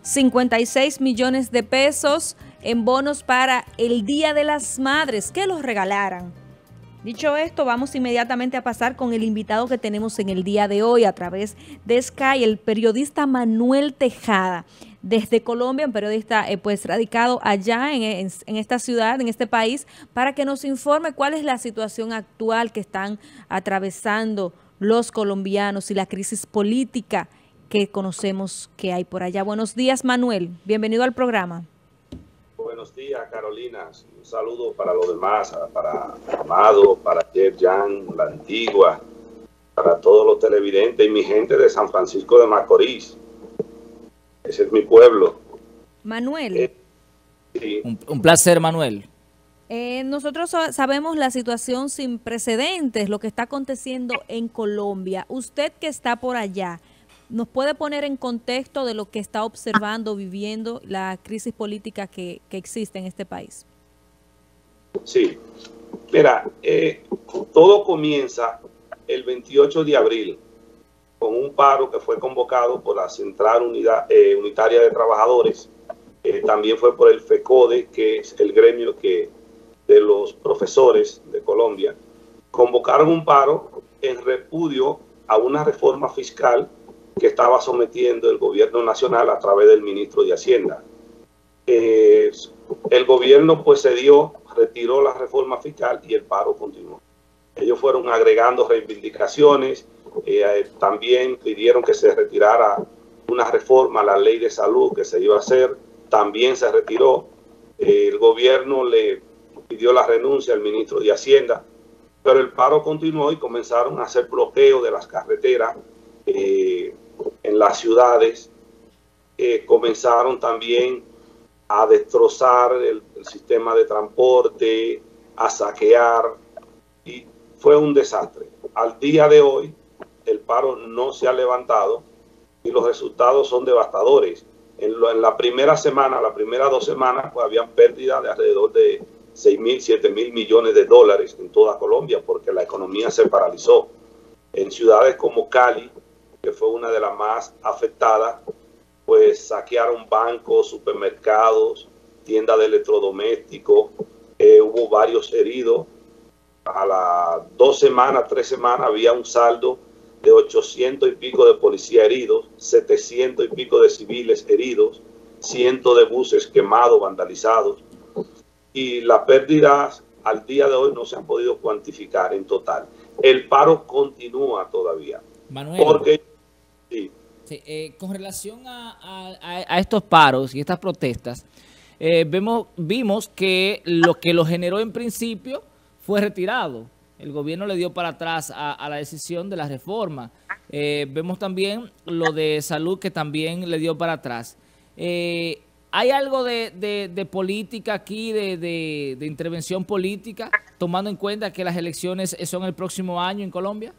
56 millones de pesos en bonos para el Día de las Madres, que los regalaran. Dicho esto, vamos inmediatamente a pasar con el invitado que tenemos en el día de hoy a través de Sky, el periodista Manuel Tejada, desde Colombia, un periodista pues radicado allá en esta ciudad, en este país, para que nos informe cuál es la situación actual que están atravesando los colombianos y la crisis política que conocemos que hay por allá. Buenos días, Manuel. Bienvenido al programa. Buenos días, Carolina. Un saludo para los demás, para Amado, para Yerjan, la Antigua, para todos los televidentes y mi gente de San Francisco de Macorís. Ese es mi pueblo. Manuel. Sí. Un placer, Manuel. Nosotros sabemos la situación sin precedentes, lo que está aconteciendo en Colombia. Usted que está por allá, ¿nos puede poner en contexto de lo que está observando, viviendo la crisis política que existe en este país? Sí, mira, todo comienza el 28 de abril con un paro que fue convocado por la Central Unitaria de Trabajadores, también fue por el FECODE, que es el gremio de los profesores de Colombia. Convocaron un paro en repudio a una reforma fiscal que estaba sometiendo el gobierno nacional a través del ministro de Hacienda. El gobierno pues cedió, retiró la reforma fiscal y el paro continuó. Ellos fueron agregando reivindicaciones, también pidieron que se retirara una reforma a la ley de salud que se iba a hacer, también se retiró. El gobierno le pidió la renuncia al ministro de Hacienda, pero el paro continuó y comenzaron a hacer bloqueo de las carreteras, en las ciudades, comenzaron también a destrozar el sistema de transporte, a saquear, y fue un desastre. Al día de hoy, el paro no se ha levantado y los resultados son devastadores. En la primera semana, las primeras 2 semanas, pues habían pérdidas de alrededor de 6.000, 7.000 millones de dólares en toda Colombia, porque la economía se paralizó. En ciudades como Cali, que fue una de las más afectadas, pues saquearon bancos, supermercados, tiendas de electrodomésticos, hubo varios heridos. A las 2 semanas, 3 semanas, había un saldo de 800 y pico de policías heridos, 700 y pico de civiles heridos, cientos de buses quemados, vandalizados, y las pérdidas al día de hoy no se han podido cuantificar en total. El paro continúa todavía. Manuel, porque sí. Sí, con relación a estos paros y estas protestas, vimos que lo generó en principio fue retirado. El gobierno le dio para atrás a la decisión de la reforma. Vemos también lo de salud, que también le dio para atrás. ¿Hay algo de política aquí, de intervención política, tomando en cuenta que las elecciones son el próximo año en Colombia?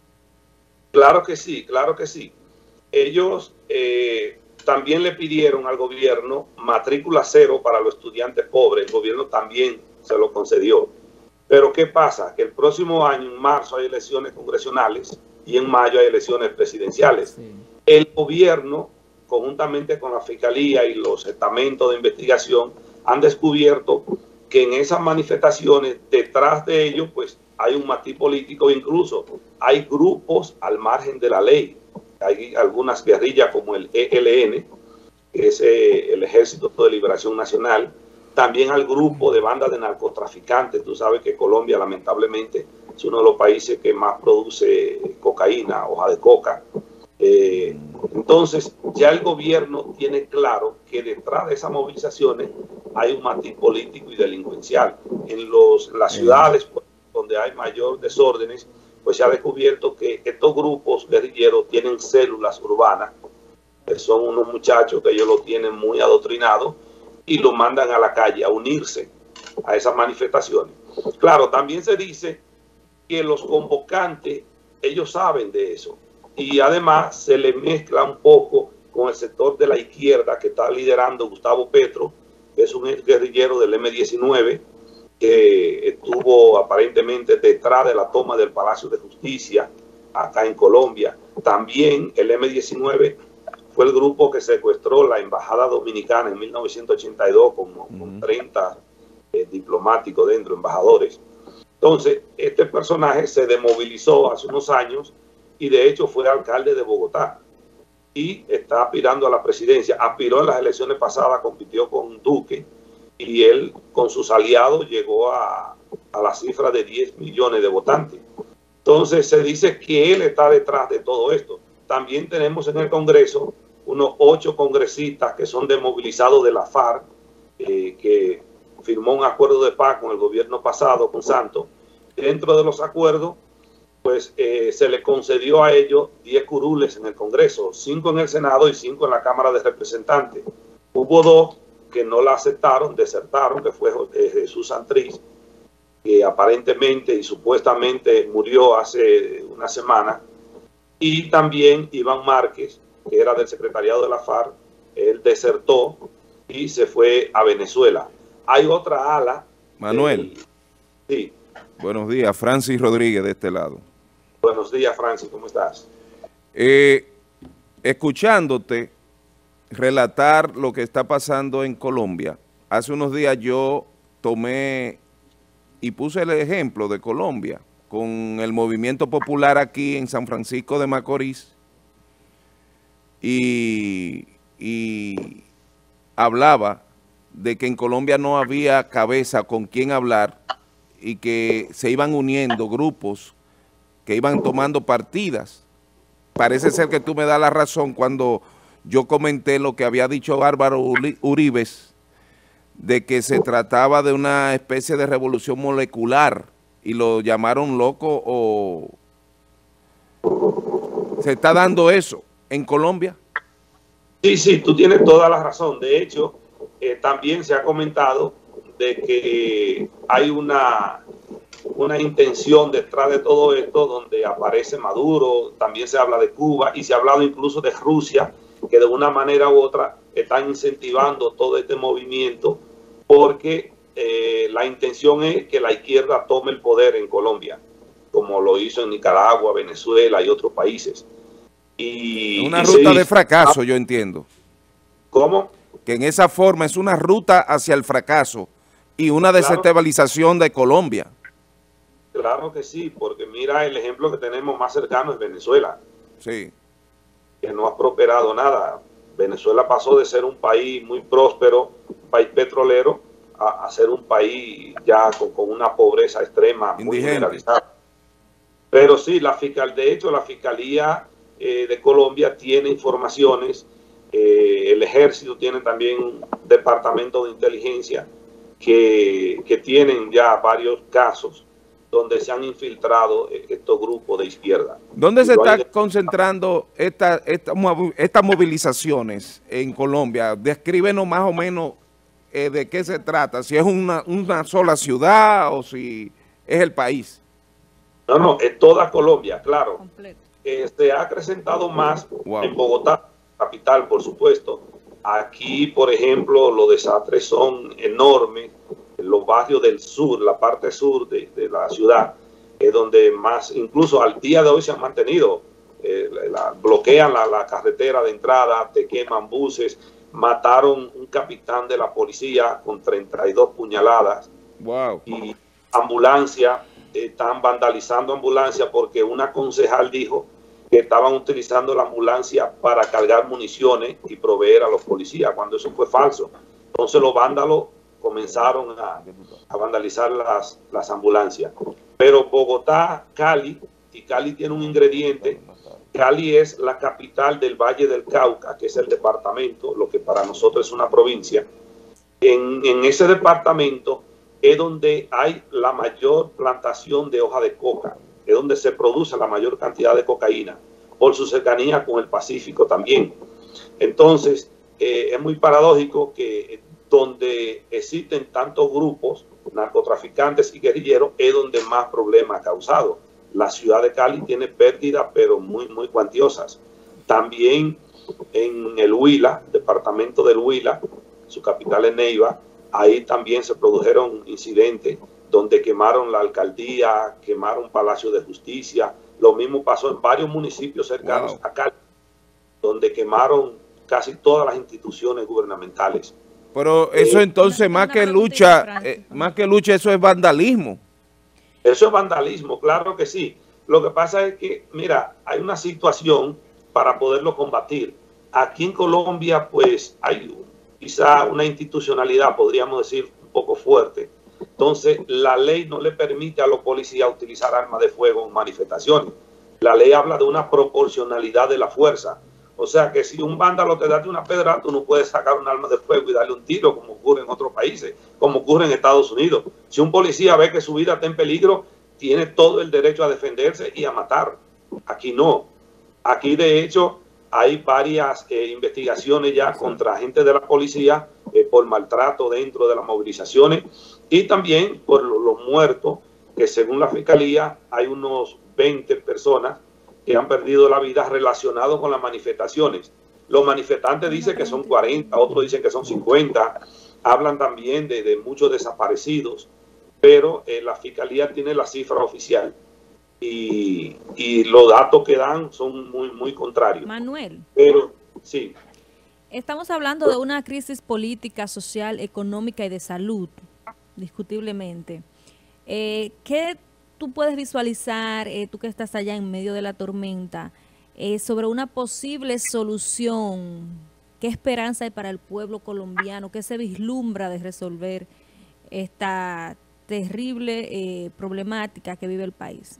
Claro que sí, claro que sí. Ellos también le pidieron al gobierno matrícula cero para los estudiantes pobres. El gobierno también se lo concedió. Pero ¿qué pasa? Que el próximo año, en marzo, hay elecciones congresionales y en mayo hay elecciones presidenciales. Sí. El gobierno, conjuntamente con la Fiscalía y los estamentos de investigación, han descubierto que en esas manifestaciones, detrás de ellos, pues hay un matiz político, incluso hay grupos al margen de la ley. Hay algunas guerrillas como el ELN, que es el Ejército de Liberación Nacional. También al grupo de bandas de narcotraficantes. Tú sabes que Colombia, lamentablemente, es uno de los países que más produce cocaína, hoja de coca. Entonces, ya el gobierno tiene claro que detrás de esas movilizaciones hay un matiz político y delincuencial. En las ciudades donde hay mayor desórdenes, pues se ha descubierto que estos grupos guerrilleros tienen células urbanas, que son unos muchachos que ellos lo tienen muy adoctrinados y lo mandan a la calle a unirse a esas manifestaciones. Claro, también se dice que los convocantes, ellos saben de eso, y además se le mezcla un poco con el sector de la izquierda que está liderando Gustavo Petro, que es un guerrillero del M-19, que estuvo aparentemente detrás de la toma del Palacio de Justicia acá en Colombia. También el M-19 fue el grupo que secuestró la embajada dominicana en 1982 con 30 diplomáticos dentro, embajadores. Entonces, este personaje se desmovilizó hace unos años y de hecho fue alcalde de Bogotá y está aspirando a la presidencia. Aspiró en las elecciones pasadas, compitió con Duque y él con sus aliados llegó a la cifra de 10 millones de votantes. Entonces se dice que él está detrás de todo esto. También tenemos en el Congreso unos 8 congresistas que son desmovilizados de la FARC, que firmó un acuerdo de paz con el gobierno pasado, con Santos. Dentro de los acuerdos, pues se le concedió a ellos 10 curules en el Congreso, 5 en el Senado y 5 en la Cámara de Representantes. Hubo 2 que no la aceptaron, desertaron, que fue Jesús Santriz, que aparentemente y supuestamente murió hace una semana, y también Iván Márquez, que era del secretariado de la FARC. Él desertó y se fue a Venezuela. Hay otra ala. Manuel. Sí. Buenos días, Francis Rodríguez de este lado. Buenos días, Francis, ¿cómo estás? Escuchándote relatar lo que está pasando en Colombia, hace unos días yo tomé y puse el ejemplo de Colombia con el movimiento popular aquí en San Francisco de Macorís y hablaba de que en Colombia no había cabeza con quien hablar y que se iban uniendo grupos que iban tomando partidas. Parece ser que tú me das la razón cuando yo comenté lo que había dicho Álvaro Uribes, de que se trataba de una especie de revolución molecular y lo llamaron loco. O ¿se está dando eso en Colombia? Sí, tú tienes toda la razón. De hecho, también se ha comentado de que hay una intención detrás de todo esto, donde aparece Maduro, también se habla de Cuba y se ha hablado incluso de Rusia, que de una manera u otra están incentivando todo este movimiento, porque la intención es que la izquierda tome el poder en Colombia, como lo hizo en Nicaragua, Venezuela y otros países. Y una ruta de fracaso, yo entiendo. ¿Cómo? Que en esa forma es una ruta hacia el fracaso y una desestabilización de Colombia. Claro que sí, porque mira, el ejemplo que tenemos más cercano es Venezuela. Sí. Que no ha prosperado nada. Venezuela pasó de ser un país muy próspero, un país petrolero, a ser un país ya con una pobreza extrema, muy generalizada. Pero sí, de hecho, la Fiscalía de Colombia tiene informaciones, el Ejército tiene también un departamento de inteligencia que tienen ya varios casos donde se han infiltrado estos grupos de izquierda. ¿Dónde se está concentrando estas movilizaciones en Colombia? Descríbenos más o menos de qué se trata, si es una sola ciudad o si es el país. No, es toda Colombia, claro. Se ha acrecentado más en Bogotá, capital, por supuesto. Aquí, por ejemplo, los desastres son enormes. En los barrios del sur, la parte sur de la ciudad, es donde más, incluso al día de hoy se han mantenido. Bloquean la carretera de entrada, te queman buses, mataron un capitán de la policía con 32 puñaladas. Wow. Y ambulancia, están vandalizando ambulancia porque una concejal dijo que estaban utilizando la ambulancia para cargar municiones y proveer a los policías, cuando eso fue falso. Entonces los vándalos comenzaron a vandalizar las ambulancias. Pero Bogotá, Cali, y Cali tiene un ingrediente. Cali es la capital del Valle del Cauca, que es el departamento, lo que para nosotros es una provincia. En ese departamento es donde hay la mayor plantación de hoja de coca, es donde se produce la mayor cantidad de cocaína, por su cercanía con el Pacífico también. Entonces, es muy paradójico que donde existen tantos grupos, narcotraficantes y guerrilleros, es donde más problemas ha causado. La ciudad de Cali tiene pérdidas, pero muy cuantiosas. También en el Huila, departamento del Huila, su capital es Neiva, ahí también se produjeron incidentes donde quemaron la alcaldía, quemaron Palacio de Justicia. Lo mismo pasó en varios municipios cercanos a Cali, donde quemaron casi todas las instituciones gubernamentales. Pero eso entonces, más que lucha, eso es vandalismo. Eso es vandalismo, claro que sí. Lo que pasa es que, mira, hay una situación para poderlo combatir. Aquí en Colombia, pues, hay quizá una institucionalidad, podríamos decir, un poco fuerte. Entonces, la ley no le permite a los policías utilizar armas de fuego en manifestaciones. La ley habla de una proporcionalidad de la fuerza. O sea que si un vándalo te da una pedra, tú no puedes sacar un arma de fuego y darle un tiro, como ocurre en otros países, como ocurre en Estados Unidos. Si un policía ve que su vida está en peligro, tiene todo el derecho a defenderse y a matar. Aquí no. Aquí, de hecho, hay varias investigaciones ya contra agentes de la policía por maltrato dentro de las movilizaciones y también por los muertos, que según la Fiscalía hay unos 20 personas que han perdido la vida relacionados con las manifestaciones. Los manifestantes dicen que son 40, otros dicen que son 50, hablan también de muchos desaparecidos, pero la Fiscalía tiene la cifra oficial y los datos que dan son muy contrarios. Manuel. Pero sí. Estamos hablando de una crisis política, social, económica y de salud, discutiblemente. ¿Qué tú puedes visualizar, tú que estás allá en medio de la tormenta, sobre una posible solución? ¿Qué esperanza hay para el pueblo colombiano? ¿Qué se vislumbra de resolver esta terrible problemática que vive el país?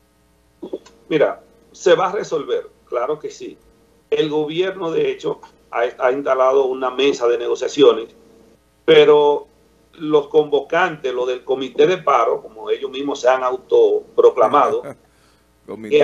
Mira, se va a resolver, claro que sí. El gobierno, de hecho, ha instalado una mesa de negociaciones, pero los convocantes, lo del comité de paro, como ellos mismos se han autoproclamado, que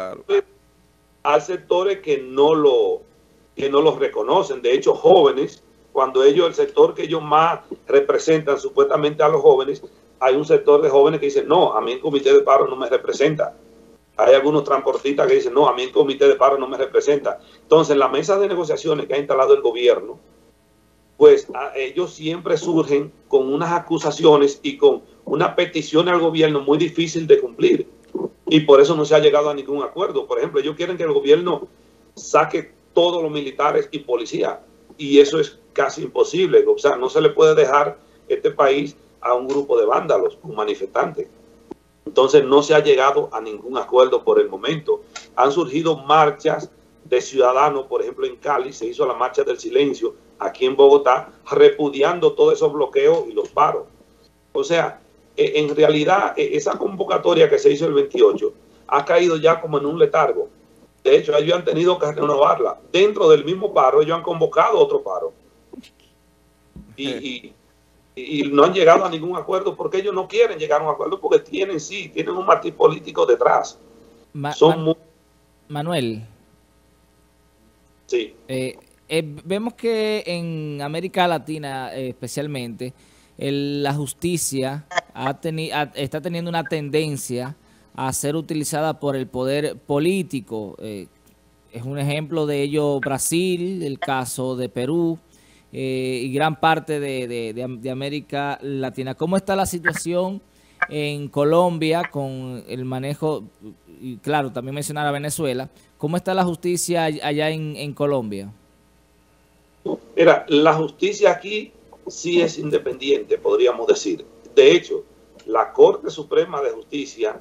hay sectores que no los reconocen. De hecho, jóvenes, cuando el sector que ellos más representan supuestamente a los jóvenes, hay un sector de jóvenes que dicen, no, a mí el comité de paro no me representa. Hay algunos transportistas que dicen, no, a mí el comité de paro no me representa. Entonces, la mesa de negociaciones que ha instalado el gobierno, pues ellos siempre surgen con unas acusaciones y con una petición al gobierno muy difícil de cumplir. Y por eso no se ha llegado a ningún acuerdo. Por ejemplo, ellos quieren que el gobierno saque todos los militares y policías. Y eso es casi imposible. O sea, no se le puede dejar este país a un grupo de vándalos, un manifestante. Entonces no se ha llegado a ningún acuerdo por el momento. Han surgido marchas de ciudadanos, por ejemplo en Cali se hizo la marcha del silencio, aquí en Bogotá, repudiando todos esos bloqueos y los paros. O sea, en realidad esa convocatoria que se hizo el 28 ha caído ya como en un letargo. De hecho, ellos han tenido que renovarla. Dentro del mismo paro, ellos han convocado otro paro. Y no han llegado a ningún acuerdo porque ellos no quieren llegar a un acuerdo porque tienen un matiz político detrás. Manuel. Sí. Vemos que en América Latina especialmente la justicia está teniendo una tendencia a ser utilizada por el poder político. Es un ejemplo de ello Brasil, el caso de Perú, y gran parte de América Latina. ¿Cómo está la situación en Colombia con el manejo, y claro, también mencionar a Venezuela? ¿Cómo está la justicia allá en Colombia? Mira, la justicia aquí sí es independiente, podríamos decir. De hecho, la Corte Suprema de Justicia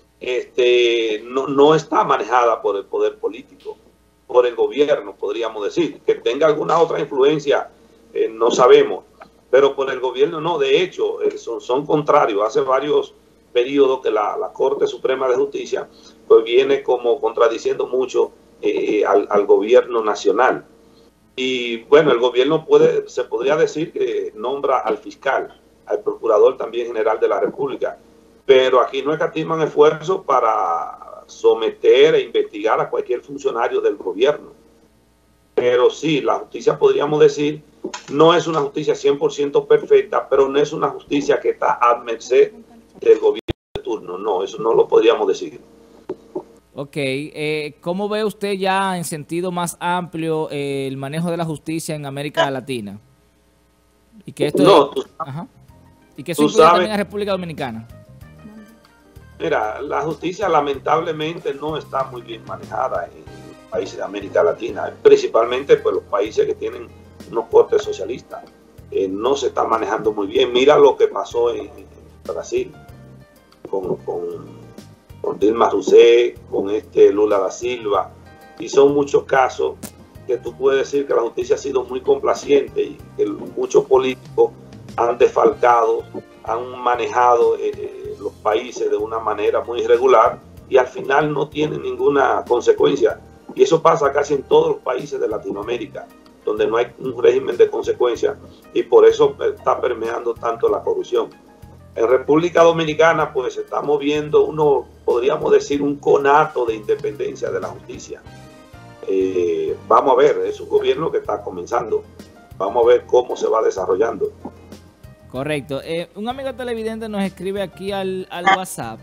no está manejada por el poder político, por el gobierno, podríamos decir. Que tenga alguna otra influencia, no sabemos, pero por el gobierno no. De hecho, son contrarios. Hace varios periodos que la Corte Suprema de Justicia pues viene como contradiciendo mucho al gobierno nacional. Y bueno, el gobierno se podría decir que nombra al fiscal, al procurador también general de la República, pero aquí no escatiman esfuerzos para someter e investigar a cualquier funcionario del gobierno. Pero sí, la justicia, podríamos decir, no es una justicia 100% perfecta, pero no es una justicia que está a merced del gobierno de turno. No, eso no lo podríamos decir. Ok, ¿cómo ve usted ya en sentido más amplio el manejo de la justicia en América Latina? Y que esto y que eso incluye también a República Dominicana. Mira, la justicia lamentablemente no está muy bien manejada en países de América Latina, principalmente pues los países que tienen unos cortes socialistas. No se está manejando muy bien. Mira lo que pasó en Brasil con Dilma Rousseff, con Lula da Silva, y son muchos casos que tú puedes decir que la justicia ha sido muy complaciente y que muchos políticos han defalcado, han manejado los países de una manera muy irregular y al final no tienen ninguna consecuencia. Y eso pasa casi en todos los países de Latinoamérica, donde no hay un régimen de consecuencia, y por eso está permeando tanto la corrupción. En República Dominicana pues estamos viendo podríamos decir, un conato de independencia de la justicia. Vamos a ver, es un gobierno que está comenzando. Vamos a ver cómo se va desarrollando. Correcto. Un amigo televidente nos escribe aquí al WhatsApp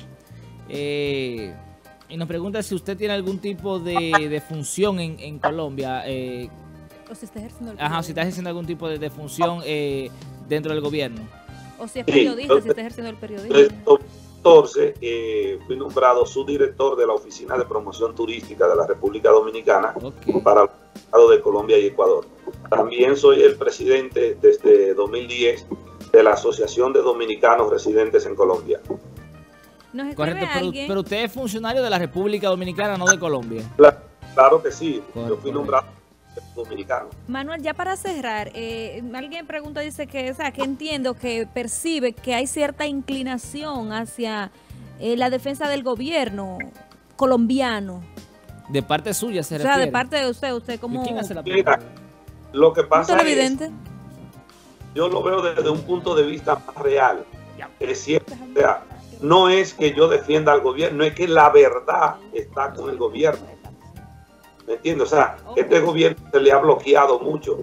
y nos pregunta si usted tiene algún tipo de función en Colombia. O si está ejerciendo si está ejerciendo algún tipo de función dentro del gobierno. O si es periodista, si está ejerciendo el periodismo. En 2014 fui nombrado subdirector de la Oficina de Promoción Turística de la República Dominicana para el Estado de Colombia y Ecuador. También soy el presidente desde 2010 de la Asociación de Dominicanos Residentes en Colombia. Correcto, pero usted es funcionario de la República Dominicana, no de Colombia. Claro que sí, yo fui nombrado dominicano. Manuel, ya para cerrar, alguien pregunta, dice que entiendo, que percibe que hay cierta inclinación hacia la defensa del gobierno colombiano. De parte suya se refiere. O sea, de parte de usted como... ¿Quién hace la pregunta? Lo que pasa es, evidente. Yo lo veo desde un punto de vista más real. Es cierto, o sea, no es que yo defienda al gobierno, es que la verdad está con el gobierno. ¿Me entiendes? O sea, este gobierno se le ha bloqueado mucho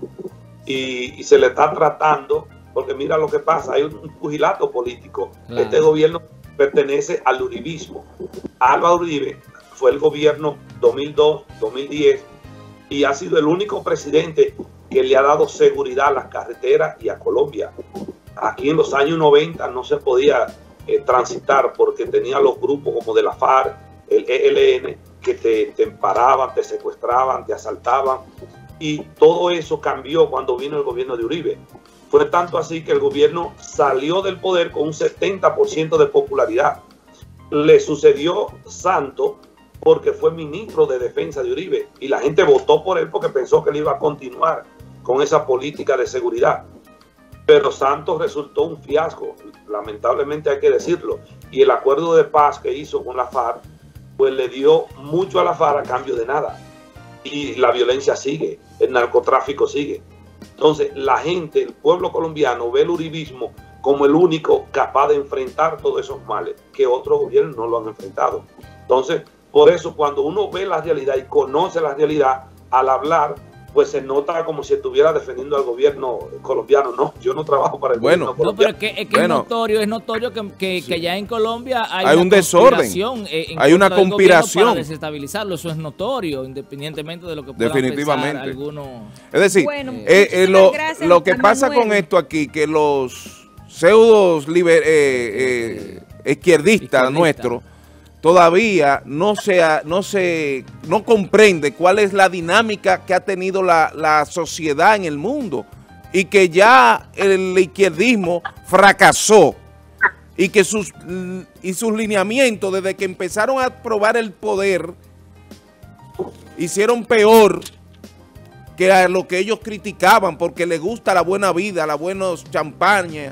y se le está tratando, porque mira lo que pasa, hay un pugilato político. Claro. Este gobierno pertenece al uribismo. Álvaro Uribe fue el gobierno 2002-2010 y ha sido el único presidente que le ha dado seguridad a las carreteras y a Colombia. Aquí en los años 90 no se podía transitar porque tenía los grupos como de la FARC, el ELN, que te paraban, te secuestraban, te asaltaban, y todo eso cambió cuando vino el gobierno de Uribe. Fue tanto así que el gobierno salió del poder con un 70% de popularidad. Le sucedió Santos porque fue ministro de Defensa de Uribe y la gente votó por él porque pensó que él iba a continuar con esa política de seguridad. Pero Santos resultó un fiasco, lamentablemente hay que decirlo, y el acuerdo de paz que hizo con la FARC pues le dio mucho a la FARC a cambio de nada. Y la violencia sigue, el narcotráfico sigue. Entonces la gente, el pueblo colombiano ve el uribismo como el único capaz de enfrentar todos esos males, que otros gobiernos no lo han enfrentado. Entonces, por eso cuando uno ve la realidad y conoce la realidad, al hablar, pues se nota como si estuviera defendiendo al gobierno colombiano. No, yo no trabajo para el gobierno colombiano. No, pero es notorio que ya en Colombia hay un desorden, hay una conspiración para desestabilizarlo. Eso es notorio, independientemente de lo que puedan definitivamente pensar algunos. Es decir, bueno, lo que pasa con esto aquí, que los pseudos izquierdistas nuestros todavía no comprende cuál es la dinámica que ha tenido la sociedad en el mundo y que ya el izquierdismo fracasó y que sus lineamientos desde que empezaron a probar el poder hicieron peor que a lo que ellos criticaban porque les gusta la buena vida, la buena champaña,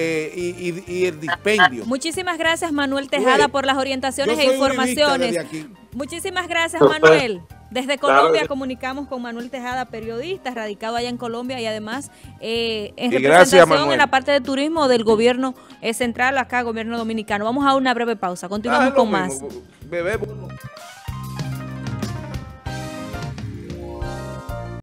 y el dispendio. Muchísimas gracias, Manuel Tejada, por las orientaciones e informaciones. Muchísimas gracias, Manuel. Desde Colombia comunicamos con Manuel Tejada, periodista radicado allá en Colombia y además en representación en la parte de turismo del gobierno central, acá, gobierno dominicano. Vamos a una breve pausa. Continuamos con más.